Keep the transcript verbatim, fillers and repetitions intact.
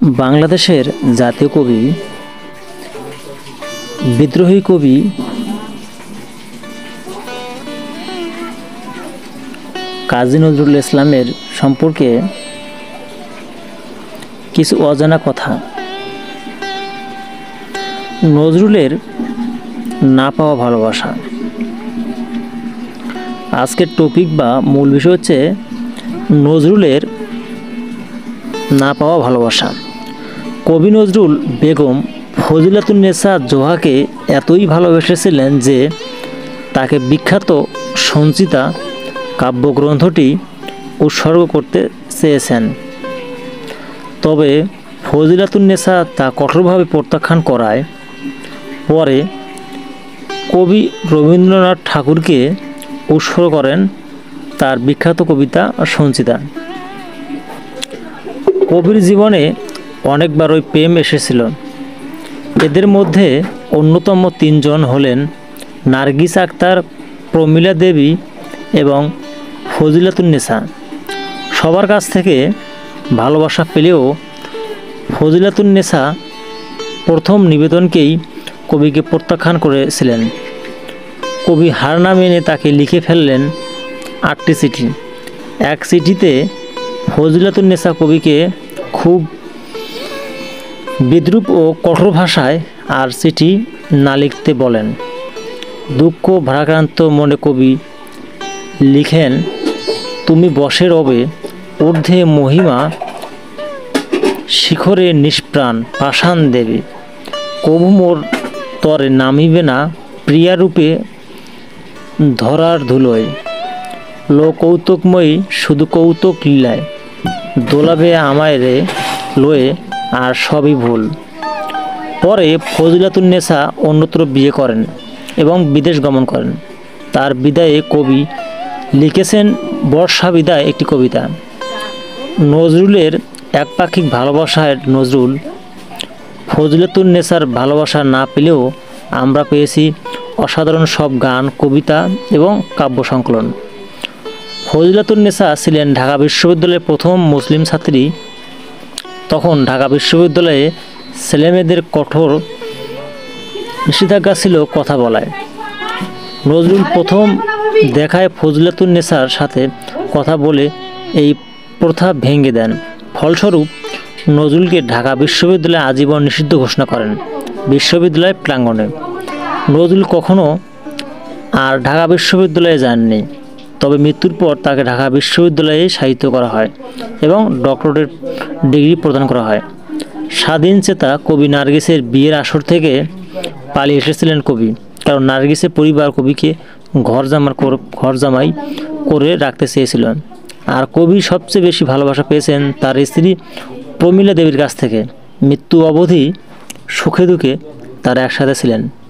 বাংলাদেশের জাতীয় কবি, বিদ্রোহী কবি কাজী নজরুল ইসলামের সম্পর্কে কিছু অজানা কথা। নজরুলের না পাওয়া ভালোবাসা। আজকের টপিক বা মূল বিষয় হচ্ছে নজরুলের না পাওয়া ভালোবাসা। কবি নজরুল বেগম ফজিলাতুন্নেসা জোহাকে এতই ভালোবেসেছিলেন যে তাকে বিখ্যাত সঞ্চিতা কাব্যগ্রন্থটি উৎসর্গ করতে চেয়েছেন। তবে ফজিলাতুন্নেসা তা কঠোরভাবে প্রত্যাখ্যান করায় পরে কবি রবীন্দ্রনাথ ঠাকুরকে উৎসর্গ করেন তার বিখ্যাত কবিতা সঞ্চিতা। কবির জীবনে অনেকবারই প্রেম এসেছিল। এদের মধ্যে অন্যতম তিনজন হলেন নার্গিস আক্তার, প্রমীলা দেবী এবং ফজিলাতুন্নেসা। সবার কাছ থেকে ভালোবাসা পেলেও ফজিলাতুন্নেসা প্রথম নিবেদনকেই কবিকে প্রত্যাখ্যান করেছিলেন। কবি হার না মেনে তাকে লিখে ফেললেন আটটি চিঠি। এক চিঠিতে ফজিলাতুন্নেসা কবিকে খুব বিদ্রূপ ও কঠোর ভাষায় আর চিঠি না লিখতে বলেন। দুঃখ ভারাক্রান্ত মনে কবি লিখেন, তুমি বসে রবে ঊর্ধ্বে মহিমা, শিখরে নিষ্প্রাণ পাষাণ দেবে, কবু মোর তরে নামিবে না প্রিয়ারূপে ধরার ধুলোয়, লো কৌতুকময়ী শুধু কৌতুক লীলায়, দোলাবে আমায় রে লয়ে আর সবই ভুল। পরে ফজিলাতুন্নেসা অন্যত্র বিয়ে করেন এবং বিদেশ গমন করেন। তার বিদায়ে কবি লিখেছেন বর্ষা বিদায় একটি কবিতা। নজরুলের একপাক্ষিক ভালোবাসায় নজরুল ফজিলাতুন্নেসার ভালোবাসা না পেলেও আমরা পেয়েছি অসাধারণ সব গান, কবিতা এবং কাব্য সংকলন। ফজিলাতুন্নেসা ছিলেন ঢাকা বিশ্ববিদ্যালয়ের প্রথম মুসলিম ছাত্রী। তখন ঢাকা বিশ্ববিদ্যালয়ে ছেলেমেয়েদের কঠোর নিষেধাজ্ঞা ছিল কথা বলায়। নজরুল প্রথম দেখায় ফজিলাতুন্নেসার সাথে কথা বলে এই প্রথা ভেঙে দেন। ফলস্বরূপ নজরুলকে ঢাকা বিশ্ববিদ্যালয়ে আজীবন নিষিদ্ধ ঘোষণা করেন বিশ্ববিদ্যালয় প্রাঙ্গণে। নজরুল কখনো আর ঢাকা বিশ্ববিদ্যালয়ে যাননি। তবে মৃত্যুর পর তাকে ঢাকা বিশ্ববিদ্যালয়ে সাহিত্য করা হয় এবং ডক্টরেট ডিগ্রি প্রদান করা হয়। স্বাধীন চেতা কবি নার্গিসের বিয়ের আসর থেকে পালিয়ে এসেছিলেন কবি, কারণ নার্গিসের পরিবার কবিকে ঘর জামার ঘর জামাই করে রাখতে চেয়েছিল। আর কবি সবচেয়ে বেশি ভালোবাসা পেয়েছেন তার স্ত্রী প্রমীলা দেবীর কাছ থেকে। মৃত্যু অবধি সুখে দুঃখে তারা একসাথে ছিলেন।